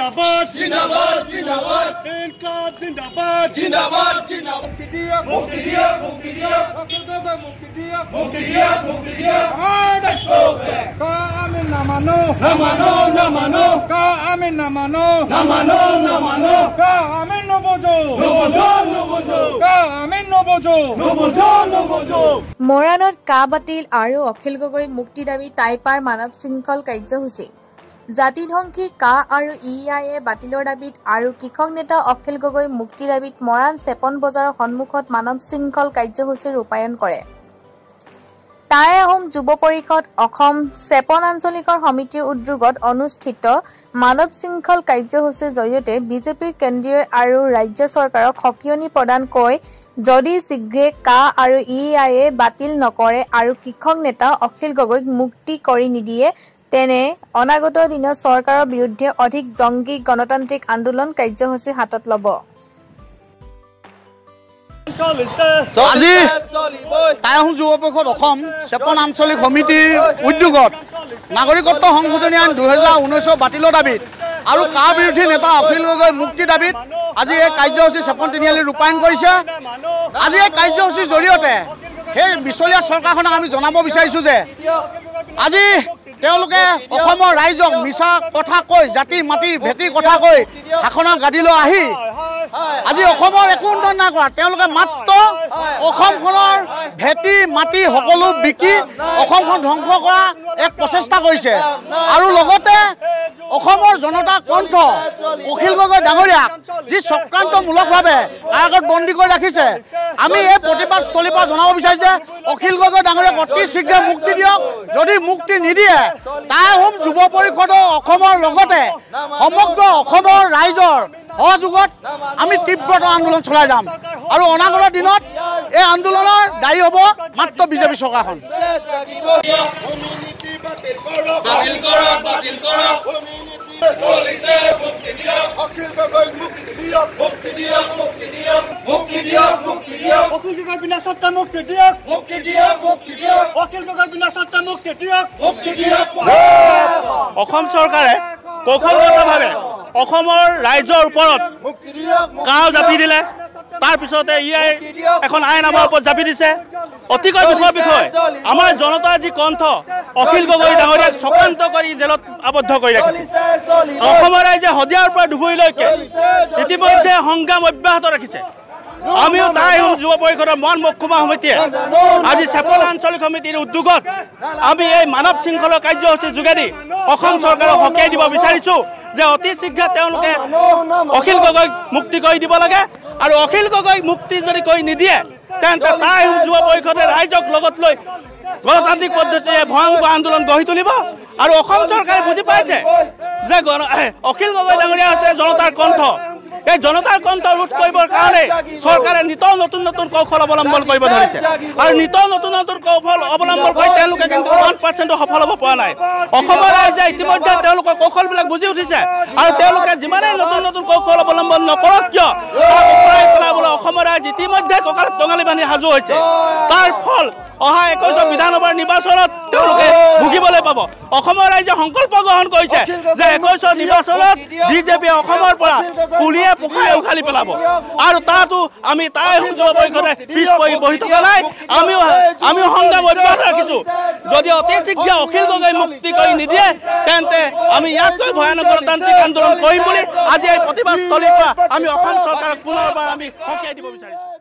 जिंदाबाद जिंदाबाद जिंदाबाद इनकलाब जिंदाबाद जिंदाबाद जिंदाबाद मुक्ति दिया मुक्ति दिया मुक्ति दिया मुक्ति दिया मुक्ति दिया मुक्ति दिया का आमीन ना मानो ना मानो ना मानो का आमीन ना मानो ना मानो ना मानो का आमीन न बोझो नो बोझो नो बोझो का आमीन न बोझो नो बोझो नो बोझो মৰাণত কা বাতিল আৰু অখিল গগৈ মুক্তি দাবী টাইপাৰ মানৱ শৃংখল কাৰ্যসূচী জাতিধ্বংসী কা আৰু ইআইএ বাতিলৰ দাবীত আৰু কৃষক নেতা অখিল গগৈ মুক্তি দাবীত মৰাণ চেপন বজাৰৰ সন্মুখত মানৱ শৃংখল কাৰ্যসূচী ৰূপায়ণ কৰে টাই আহোম যুৱ পৰিষদ অসম চেপন আঞ্চলিকৰ সমিতিৰ উদ্যোগত অনুষ্ঠিত মানৱ শৃংখল কাৰ্যসূচীৰ জৰিয়তে বিজেপিৰ কেন্দ্ৰীয় আৰু ৰাজ্য চৰকাৰক সকিয়নি প্ৰদান কৰি যদি শীঘ্ৰে কা আৰু ইআইএ বাতিল নকৰে আৰু কৃষক নেতা অখিল গগৈক মুক্তি কৰি নিদিয়ে তেনে অনাগত দিনত চৰকাৰৰ বিৰুদ্ধে অধিক জংগী গণতান্ত্ৰিক আন্দোলন কাৰ্যসূচী হাতত ল'ব আজি টাই আহোম যুৱ পৰিষদ অসম চেপন আঞ্চলিক সমিতিৰ উদ্যোগত নাগৰিকত্ব সংশোধনী আইন 2019 বাতিলৰ দাবীত আৰু কাৰ বিৰোধী নেতা অখিল গগৈ মুক্তি দাবীত আজি এই কাৰ্যসূচী চেপন তিনিআলি ৰূপায়ণ কৰিছে আজি এই কাৰ্যসূচীৰ জৰিয়তে সেই বিচলীয়া চৰকাৰখনক আমি জনাব বিচাৰিছোঁ যে আজি তেওঁলোকে অসমৰ ৰাইজক মিছা কথা কৈ জাতি মাটি ভেটি কথা কৈ শাসনৰ গাদীলৈ আহি আজি অসমৰ একো উন্নয়ন নাই কৰা তেওঁলোকে মাত্ৰ অসমখনৰ ভেটি মাটি সকলো বিকি অসমখন ধ্বংস কৰা এক প্ৰচেষ্টা কৰিছে আৰু লগতে অসমৰ জনতাৰ কণ্ঠ অখিল গগৈ ডাঙৰীয়াক যি চক্ৰান্তমূলকভাৱে কাৰাগাৰত বন্দী কৰি ৰাখিছে আমি এই প্ৰতিবাদস্থলীৰ পৰা জনাব বিচাৰিছোঁ যে অখিল গগৈ ডাঙৰীয়াক অতি শীঘ্ৰে মুক্তি দিয়ক যদি মুক্তি নিদিয়ে টাই আহোম যুৱ পৰিষদৰ অসমৰ লগতে সমগ্ৰ অসমৰ ৰাইজৰ সহযোগত আমি তীব্ৰ আন্দোলন চলাই যাম আৰু অনাগত দিনত এই আন্দোলনৰ দায়ী হ'ব মাত্ৰ বিজেপি চৰকাৰখন अखिल गगৈ मुक्ति दिया मुक्ति दिया मुक्ति दिया मुक्ति दिया मुक्ति दिया अखिल गगৈ बिना सत्ता मुक्ति दिया मुक्ति दिया मुक्ति दिया अखिल गगৈ बिना सत्ता मुक्ति दिया मुक्ति दिया অসম চৰকাৰে কৌশলগতভাৱে অসমৰ ৰাইজৰ ওপৰত मुक्ति दिया কাও জাপি দিলে তাৰ পিছতে ইআই এখন আইন আমাৰ ওপৰত জাপি দিছে অতিকৈ দুখৰ বিষয় আমাৰ জনতাৰ যি কণ্ঠ অখিল গগৈ ডাঙৰীয়াক চক্ৰান্ত কৰি জেলত আবদ্ধ কৰি ৰাখিছে অসমৰ ৰাইজে হদিয়াৰ পৰা ডুবুৰীলৈকে ইতিমধ্যে সংগ্ৰাম অব্যাহত ৰাখিছে আমিও টাই আহোম যুৱ পৰিষদৰ মন মহকুমা সমিতিয়ে আজি চেপন আঞ্চলিক সমিতিৰ উদ্যোগত আমি এই মানৱ শৃংখলা কাৰ্যসূচীৰ যোগেদি অসম চৰকাৰক সকীয়াই দিব বিচাৰিছোঁ যে অতি শীঘ্ৰে তেওঁলোকে অখিল গগৈক মুক্তি কৰি দিব লাগে আৰু অখিল গগৈক মুক্তি যদি কৰি নিদিয়ে তেন্তে টাই আহোম যুৱ পৰিষদে ৰাইজক লগত লৈ গণতান্ত্ৰিক পদ্ধতিৰে ভয়ংকৰ আন্দোলন গঢ়ি তুলিব আৰু অসম চৰকাৰে বুজি পাইছে যে অখিল গগৈ ডাঙৰীয়া আছে জনতাৰ কণ্ঠ এই জনতাৰ কণ্ঠ ৰোধ কৰিবৰ কাৰণে চৰকাৰে নিতৌ নতুন নতুন কৌশল অৱলম্বন কৰিব ধৰিছে আৰু নিতৌ নতুন নতুন কৌশল অৱলম্বন কৰি তেওঁলোকে কিন্তু 1% সফল হ'ব পৰা নাই অসমৰ ৰাইজে ইতিমধ্যে তেওঁলোকৰ কৌশলবিলাক বুজি উঠিছে আৰু তেওঁলোকে যিমানেই নতুন নতুন কৌশল অৱলম্বন নকৰক কিয় পেলাবলৈ অসমৰ ৰাইজ ইতিমধ্যে কঁকালত টঙালি বান্ধি সাজু হৈছে তাৰ ফল অহা 21 বিধানসভাৰ নিৰ্বাচনত তেওঁলোকে ভুগিবলৈ পাব অসমৰ ৰাইজে সংকল্প গ্ৰহণ কৰিছে যে 21 নিৰ্বাচনত বিজেপি অসমৰ পৰা পুলিয়ে পোখাই উখালি পেলাব আৰু তাতো আমি টাই আহোম যুৱ পৰিষদে পিছ পৰি বহি থকা নাই আমিও সংগ্ৰাম অব্যাহত ৰাখিছোঁ যদি অতি শীঘ্ৰে অখিল গগৈ মুক্তি কৰি নিদিয়ে তেন্তে আমি ইয়াতকৈ ভয়ানক গণতান্ত্ৰিক আন্দোলন কৰিম বুলি আজি এই প্ৰতিবাদস্থলীৰ পৰা আমি অসম চৰকাৰক পুনৰবাৰ আমি সকীয়াই দিব বিচাৰিছোঁ